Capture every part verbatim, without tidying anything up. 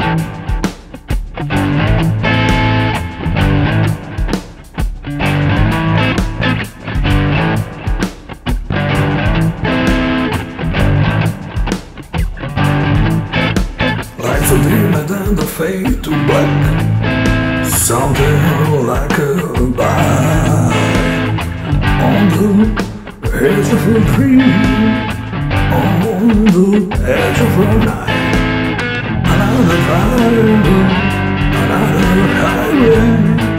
Lights are dimmed and the fade to black, something like a bite on the edge of a dream, on the edge of a night. Another driver, another highway,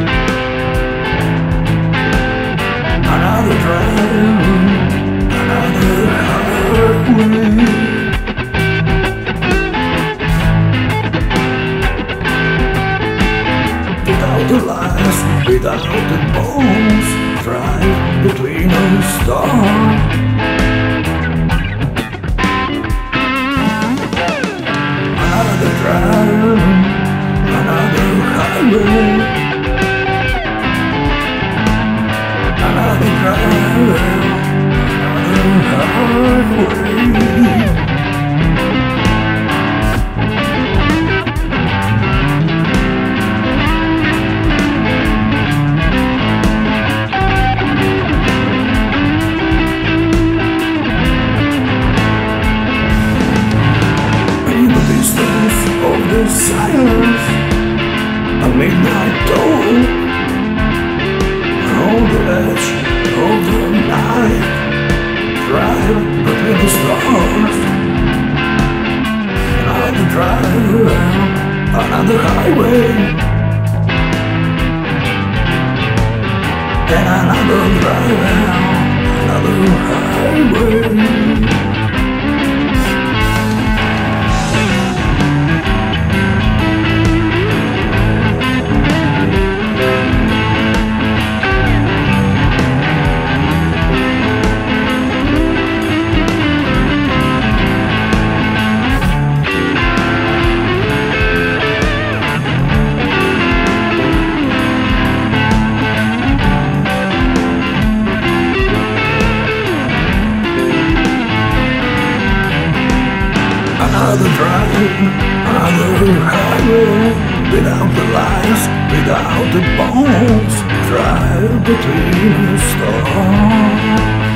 another driver, another highway. Without the lies, without the bones, drive between the stars. Another drive, another highway, another drive, another highway. Of the silence, a midnight dawn, on the edge of the night, drive between the stars. Another drive, another highway, and another drive, another highway. Another drive, another highway, without the lies, without the bones, drive between the stars.